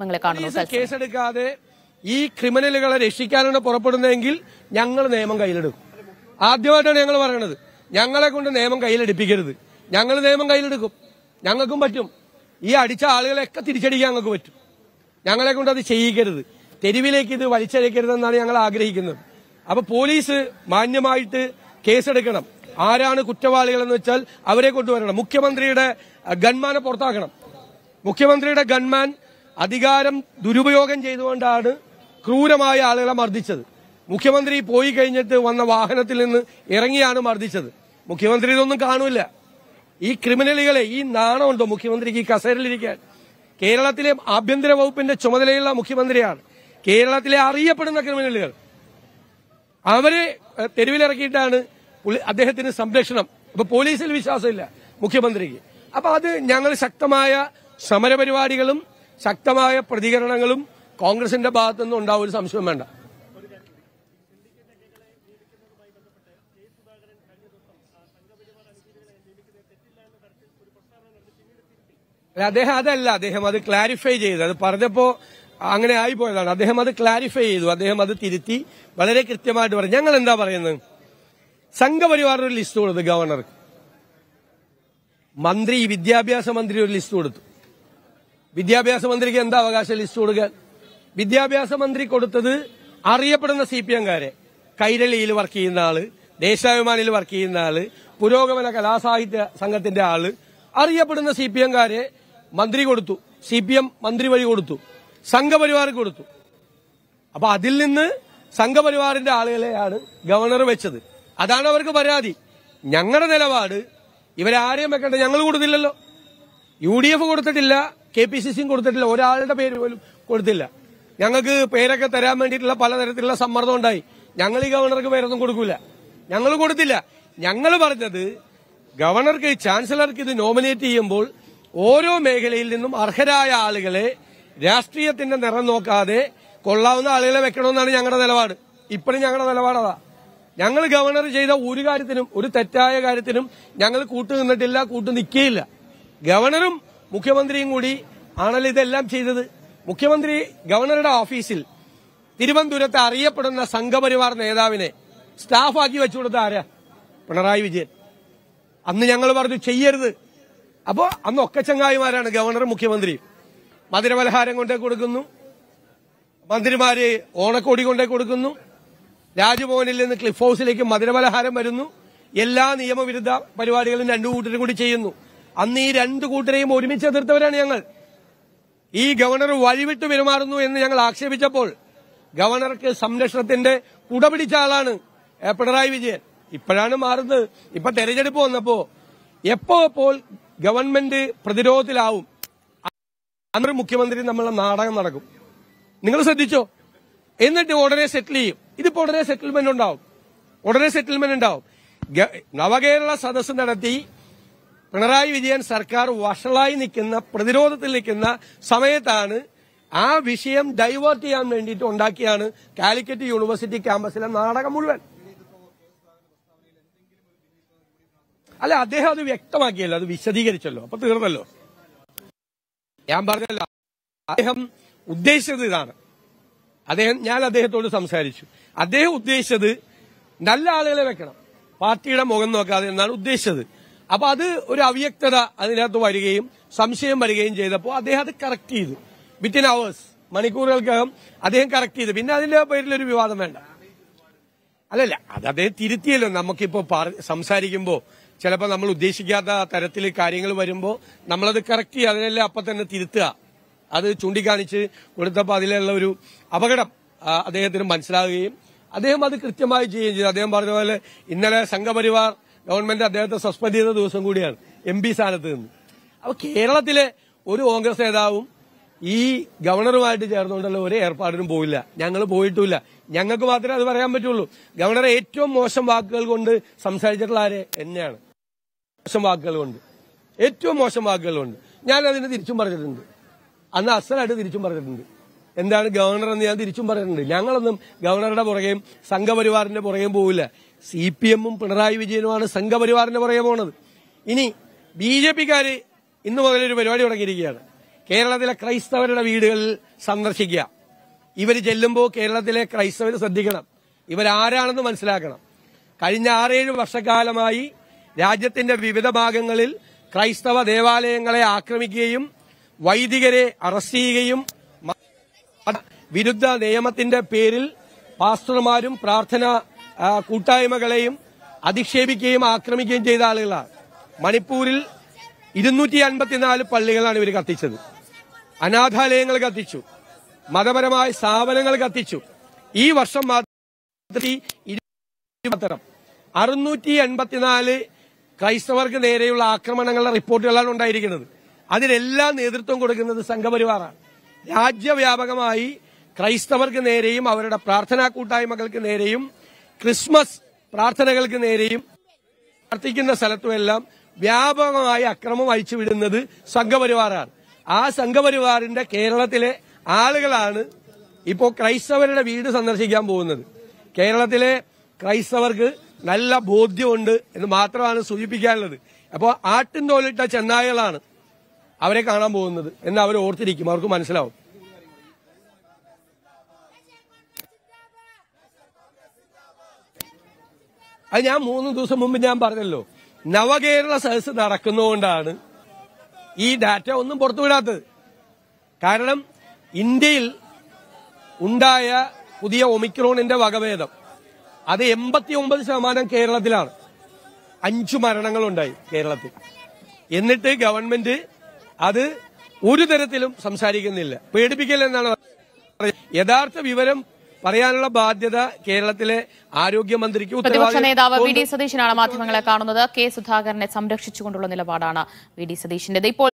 കേസെടുക്കാതെ ഈ ക്രിമിനലുകളെ രക്ഷിക്കാനാണ് പുറപ്പെടുന്നതെങ്കിൽ ഞങ്ങൾ നിയമം കയ്യിലെടുക്കും. ആദ്യമായിട്ടാണ് ഞങ്ങൾ പറയണത്, ഞങ്ങളെ കൊണ്ട് നിയമം കയ്യിലെടുപ്പിക്കരുത്. ഞങ്ങൾ നിയമം കയ്യിലെടുക്കും, ഞങ്ങൾക്കും പറ്റും. ഈ അടിച്ച ആളുകളെയൊക്കെ തിരിച്ചടിക്കാൻ ഞങ്ങൾക്ക് പറ്റും. ഞങ്ങളെ കൊണ്ട് അത് ചെയ്യിക്കരുത്, തെരുവിലേക്ക് ഇത് വലിച്ചഴക്കരുതെന്നാണ് ഞങ്ങൾ ആഗ്രഹിക്കുന്നത്. അപ്പൊ പോലീസ് മാന്യമായിട്ട് കേസെടുക്കണം. ആരാണ് കുറ്റവാളികളെന്ന് വെച്ചാൽ അവരെ കൊണ്ടുവരണം. മുഖ്യമന്ത്രിയുടെ ഗൺമാനെ പുറത്താക്കണം. മുഖ്യമന്ത്രിയുടെ ഗൺമാൻ അധികാരം ദുരുപയോഗം ചെയ്തുകൊണ്ടാണ് ക്രൂരമായ ആളുകളെ മർദ്ദിച്ചത്. മുഖ്യമന്ത്രി പോയി കഴിഞ്ഞിട്ട് വന്ന വാഹനത്തിൽ നിന്ന് ഇറങ്ങിയാണ് മർദ്ദിച്ചത്. മുഖ്യമന്ത്രി ഇതൊന്നും കാണൂല. ഈ ക്രിമിനലുകളെ, ഈ നാണമുണ്ടോ മുഖ്യമന്ത്രിക്ക് ഈ കസേരയിലിരിക്കാൻ? കേരളത്തിലെ ആഭ്യന്തര വകുപ്പിന്റെ ചുമതലയുള്ള മുഖ്യമന്ത്രിയാണ്. കേരളത്തിലെ അറിയപ്പെടുന്ന ക്രിമിനലുകൾ അവരെ തെരുവിലിറക്കിയിട്ടാണ് അദ്ദേഹത്തിന് സംരക്ഷണം. അപ്പൊ പോലീസിൽ വിശ്വാസമില്ല മുഖ്യമന്ത്രിക്ക്. അപ്പൊ അത് ഞങ്ങൾ ശക്തമായ സമരപരിപാടികളും ശക്തമായ പ്രതികരണങ്ങളും കോൺഗ്രസിന്റെ ഭാഗത്തുനിന്ന് ഉണ്ടാവും, ഒരു സംശയം വേണ്ട. അദ്ദേഹം അത് ക്ലാരിഫൈ ചെയ്തു. അത് പറഞ്ഞപ്പോ അങ്ങനെ ആയിപ്പോയതാണ്. അദ്ദേഹം അത് ക്ലാരിഫൈ ചെയ്തു, അദ്ദേഹം അത് തിരുത്തി വളരെ കൃത്യമായിട്ട് പറഞ്ഞു. ഞങ്ങൾ എന്താ പറയുന്നത്, സംഘപരിവാറിന് ഒരു ലിസ്റ്റ് കൊടുത്തു ഗവർണർക്ക്. മന്ത്രി, വിദ്യാഭ്യാസ മന്ത്രി ഒരു ലിസ്റ്റ് കൊടുത്തു. വിദ്യാഭ്യാസ മന്ത്രിക്ക് എന്താ അവകാശം ലിസ്റ്റ് കൊടുക്കാൻ? വിദ്യാഭ്യാസ മന്ത്രി കൊടുത്തത് അറിയപ്പെടുന്ന CPM-കാരെ, കൈരളിയിൽ വർക്ക് ചെയ്യുന്ന ആള്, ദേശാഭിമാനിയിൽ വർക്ക് ചെയ്യുന്ന ആള്, പുരോഗമന കലാസാഹിത്യ സംഘത്തിന്റെ ആള്, അറിയപ്പെടുന്ന CPM-കാരെ മന്ത്രി കൊടുത്തു. CPM മന്ത്രി വഴി കൊടുത്തു, സംഘപരിവാർ കൊടുത്തു. അപ്പൊ അതിൽ നിന്ന് സംഘപരിവാറിന്റെ ആളുകളെയാണ് ഗവർണർ വെച്ചത്. അതാണ് അവർക്ക് പരാതി. ഞങ്ങളുടെ നിലപാട്, ഇവരാരെയും വെക്കട്ടെ, ഞങ്ങൾ കൊടുത്തില്ലല്ലോ. UDF കൊടുത്തിട്ടില്ല, KPCC കൊടുത്തിട്ടില്ല, ഒരാളുടെ പേര് പോലും കൊടുത്തില്ല. ഞങ്ങൾക്ക് പേരൊക്കെ തരാൻ വേണ്ടിയിട്ടുള്ള പലതരത്തിലുള്ള സമ്മർദ്ദം ഉണ്ടായി. ഞങ്ങൾ ഈ ഗവർണർക്ക് പേരൊന്നും കൊടുക്കൂല, ഞങ്ങൾ കൊടുത്തില്ല. ഞങ്ങൾ പറഞ്ഞത് ഗവർണർക്ക്, ചാൻസലർക്ക് ഇത് നോമിനേറ്റ് ചെയ്യുമ്പോൾ ഓരോ മേഖലയിൽ നിന്നും അർഹരായ ആളുകളെ രാഷ്ട്രീയത്തിന്റെ നിറം നോക്കാതെ കൊള്ളാവുന്ന ആളുകളെ വെക്കണമെന്നാണ് ഞങ്ങളുടെ നിലപാട്. ഇപ്പോഴും ഞങ്ങളുടെ നിലപാടതാ. ഞങ്ങൾ ഗവർണർ ചെയ്ത ഒരു കാര്യത്തിനും, ഒരു തെറ്റായ കാര്യത്തിനും ഞങ്ങൾ കൂട്ടുനിന്നിട്ടില്ല, കൂട്ടുനിൽക്കുകയില്ല. ഗവർണറും മുഖ്യമന്ത്രിയും കൂടി ആണല്ലോ ഇതെല്ലാം ചെയ്തത്. മുഖ്യമന്ത്രി ഗവർണറുടെ ഓഫീസിൽ തിരുവനന്തപുരത്ത് അറിയപ്പെടുന്ന സംഘപരിവാർ നേതാവിനെ സ്റ്റാഫാക്കി വെച്ചുകൊടുത്ത ആരാ? പിണറായി വിജയൻ. അന്ന് ഞങ്ങൾ പറഞ്ഞു ചെയ്യരുത്. അപ്പോ അന്ന് ഒക്കെ ചങ്ങായിമാരാണ് ഗവർണറും മുഖ്യമന്ത്രിയും. മധുരപലഹാരം കൊണ്ടേ കൊടുക്കുന്നു, മന്ത്രിമാര് ഓണക്കോടി കൊണ്ടേ കൊടുക്കുന്നു, രാജ്ഭവനിൽ നിന്ന് ക്ലിഫ് ഹൌസിലേക്ക് മധുരപലഹാരം വരുന്നു. എല്ലാ നിയമവിരുദ്ധ പരിപാടികളും രണ്ടു കൂട്ടരും കൂടി ചെയ്യുന്നു. അന്ന് ഈ രണ്ടു കൂട്ടരെയും ഒരുമിച്ച് എതിർത്തവരാണ് ഞങ്ങൾ. ഈ ഗവർണർ വഴിവിട്ട് പെരുമാറുന്നു എന്ന് ഞങ്ങൾ ആക്ഷേപിച്ചപ്പോൾ ഗവർണർക്ക് സംരക്ഷണത്തിന്റെ കുട പിടിച്ച ആളാണ് പിണറായി വിജയൻ. ഇപ്പോഴാണ് മാറുന്നത്. ഇപ്പൊ തെരഞ്ഞെടുപ്പ് വന്നപ്പോ എപ്പോൾ ഗവൺമെന്റ് പ്രതിരോധത്തിലാവും അന്ന് മുഖ്യമന്ത്രി നമ്മളെ നാടകം നടക്കും. നിങ്ങൾ ശ്രദ്ധിച്ചോ? എന്നിട്ട് ഉടനെ സെറ്റിൽ ചെയ്യും. ഇതിപ്പോ ഉടനെ സെറ്റിൽമെന്റ് ഉണ്ടാവും. നവകേരള സദസ്സ് നടത്തി പിണറായി വിജയൻ സർക്കാർ വഷളായി നിൽക്കുന്ന, പ്രതിരോധത്തിൽ നിൽക്കുന്ന സമയത്താണ് ആ വിഷയം ഡൈവേർട്ട് ചെയ്യാൻ വേണ്ടിയിട്ട് ഉണ്ടാക്കിയാണ് കാലിക്കറ്റ് യൂണിവേഴ്സിറ്റി ക്യാമ്പസിലെ നാടകം മുഴുവൻ. അല്ല, അദ്ദേഹം അത് വ്യക്തമാക്കിയല്ലോ, അത് വിശദീകരിച്ചല്ലോ, അപ്പൊ തീർന്നല്ലോ. ഞാൻ പറഞ്ഞല്ലോ, അദ്ദേഹം ഉദ്ദേശിച്ചത് ഇതാണ്. ഞാൻ അദ്ദേഹത്തോട് സംസാരിച്ചു. അദ്ദേഹം ഉദ്ദേശിച്ചത് നല്ല ആളുകളെ വെക്കണം, പാർട്ടിയുടെ മുഖം നോക്കാതെ എന്നാണ് ഉദ്ദേശിച്ചത്. അപ്പൊ അത് ഒരു അവ്യക്തത അതിനകത്ത് വരികയും സംശയം വരികയും ചെയ്തപ്പോൾ അദ്ദേഹം അത് കറക്റ്റ് ചെയ്തു. വിത്തിൻ അവേഴ്സ്, മണിക്കൂറുകൾക്കകം അദ്ദേഹം കറക്റ്റ് ചെയ്തു. പിന്നെ അതിന്റെ പേരിലൊരു വിവാദം വേണ്ട. അല്ലല്ല, അത് അദ്ദേഹം തിരുത്തിയല്ലോ. നമുക്കിപ്പോ സംസാരിക്കുമ്പോൾ ചിലപ്പോൾ നമ്മൾ ഉദ്ദേശിക്കാത്ത തരത്തിൽ കാര്യങ്ങൾ വരുമ്പോൾ നമ്മളത് കറക്റ്റ് ചെയ്യുക, അതിനെല്ലാം അപ്പം തന്നെ തിരുത്തുക. അത് ചൂണ്ടിക്കാണിച്ച് കൊടുത്തപ്പോൾ അതിലുള്ള ഒരു അപകടം അദ്ദേഹത്തിന് മനസ്സിലാവുകയും അദ്ദേഹം അത് കൃത്യമായി ചെയ്യുകയും ചെയ്തു. അദ്ദേഹം പറഞ്ഞ പോലെ ഇന്നലെ സംഘപരിവാർ ഗവൺമെന്റ് അദ്ദേഹത്തെ സസ്പെൻഡ് ചെയ്ത ദിവസം കൂടിയാണ് MP സ്ഥാനത്ത് നിന്ന്. അപ്പൊ കേരളത്തിലെ ഒരു കോൺഗ്രസ് നേതാവും ഈ ഗവർണറുമായിട്ട് ചേർന്നുകൊണ്ടുള്ള ഒരു ഏർപ്പാടിനും പോയില്ല. ഞങ്ങൾ പോയിട്ടുമില്ല. ഞങ്ങൾക്ക് മാത്രമേ അത് പറയാൻ പറ്റുള്ളൂ. ഗവർണറെ ഏറ്റവും മോശം വാക്കുകൾ കൊണ്ട് സംസാരിച്ചിട്ടുള്ള ആരെ? എന്നെയാണ്. ഏറ്റവും മോശം വാക്കുകൾ കൊണ്ട് ഞാൻ അതിന് തിരിച്ചും പറഞ്ഞിട്ടുണ്ട്. അന്ന് അസലായിട്ട് തിരിച്ചും പറഞ്ഞിട്ടുണ്ട്. എന്താണ് ഗവർണർ എന്ന് ഞാൻ തിരിച്ചും പറഞ്ഞിട്ടുണ്ട്. ഞങ്ങളൊന്നും ഗവർണറുടെ പുറകെയും സംഘപരിവാറിന്റെ പുറകെയും പോവില്ല. CPM-ഉം പിണറായി വിജയനുമാണ് സംഘപരിവാറിന്റെ പുറകെ പോണത്. ഇനി BJP-ക്കാര് ഇന്ന് മുതലൊരു പരിപാടി തുടങ്ങിയിരിക്കുകയാണ്. കേരളത്തിലെ ക്രൈസ്തവരുടെ വീടുകളിൽ സന്ദർശിക്കുക. ഇവർ ചെല്ലുമ്പോൾ കേരളത്തിലെ ക്രൈസ്തവർ ശ്രദ്ധിക്കണം, ഇവരാരാണെന്ന് മനസ്സിലാക്കണം. കഴിഞ്ഞ 6-7 വർഷക്കാലമായി രാജ്യത്തിന്റെ വിവിധ ഭാഗങ്ങളിൽ ക്രൈസ്തവ ദേവാലയങ്ങളെ ആക്രമിക്കുകയും വൈദികരെ അറസ്റ്റ് ചെയ്യുകയും വിരുദ്ധ നിയമത്തിന്റെ പേരിൽ പാസ്റ്റർമാരും പ്രാർത്ഥന കൂട്ടായ്മകളെയും അധിക്ഷേപിക്കുകയും ആക്രമിക്കുകയും ചെയ്ത ആളുകളാണ്. മണിപ്പൂരിൽ 254 പള്ളികളാണ് ഇവർ കത്തിച്ചത്. അനാഥാലയങ്ങൾ കത്തിച്ചു, മതപരമായ സ്ഥാപനങ്ങൾ കത്തിച്ചു. ഈ വർഷം മാത്രം 684 ക്രൈസ്തവർക്ക് നേരെയുള്ള ആക്രമണങ്ങളുടെ റിപ്പോർട്ടുകളാണ് ഉണ്ടായിരിക്കുന്നത്. അതിനെല്ലാം നേതൃത്വം കൊടുക്കുന്നത് സംഘപരിവാറാണ്. രാജ്യവ്യാപകമായി ക്രൈസ്തവർക്ക് നേരെയും അവരുടെ പ്രാർത്ഥനാ കൂട്ടായ്മകൾക്ക് നേരെയും ക്രിസ്മസ് പ്രാർത്ഥനകൾക്ക് നേരെയും പ്രാർത്ഥിക്കുന്ന സ്ഥലത്തുമെല്ലാം വ്യാപകമായ അക്രമം അഴിച്ചുവിടുന്നത് സംഘപരിവാറാണ്. ആ സംഘപരിവാറിന്റെ കേരളത്തിലെ ആളുകളാണ് ഇപ്പോൾ ക്രൈസ്തവരുടെ വീട് സന്ദർശിക്കാൻ പോകുന്നത്. കേരളത്തിലെ ക്രൈസ്തവർക്ക് നല്ല ബോധ്യമുണ്ട് എന്ന് മാത്രമാണ് സൂചിപ്പിക്കാനുള്ളത്. അപ്പോൾ ആട്ടിൻതോലിട്ട ചെന്നായകളാണ് അവരെ കാണാൻ പോകുന്നത് എന്ന് അവർ ഓർത്തിരിക്കും, അവർക്ക് മനസ്സിലാവും. അത് ഞാൻ 3 ദിവസം മുമ്പ് ഞാൻ പറഞ്ഞല്ലോ, നവകേരള സദസ്സ് നടക്കുന്നതുകൊണ്ടാണ് ഈ ഡാറ്റ ഒന്നും പുറത്തുവിടാത്തത്. കാരണം ഇന്ത്യയിൽ ഉണ്ടായ പുതിയ ഒമിക്രോണിന്റെ വകഭേദം അത് 89% കേരളത്തിലാണ്. 5 മരണങ്ങളുണ്ടായി കേരളത്തിൽ. എന്നിട്ട് ഗവൺമെന്റ് അത് ഒരു തരത്തിലും സംസാരിക്കുന്നില്ല. പേടിപ്പിക്കലെന്നാണ് യഥാർത്ഥ വിവരം പറയാനുള്ള ബാധ്യത കേരളത്തിലെ ആരോഗ്യമന്ത്രിക്ക്. പ്രതിപക്ഷ നേതാവ് വി ഡി സതീശനാണ് മാധ്യമങ്ങളെ കാണുന്നത്. കെ സുധാകരനെ സംരക്ഷിച്ചുകൊണ്ടുള്ള നിലപാടാണ് വി ഡി സതീശന്റേത്. ഇപ്പോൾ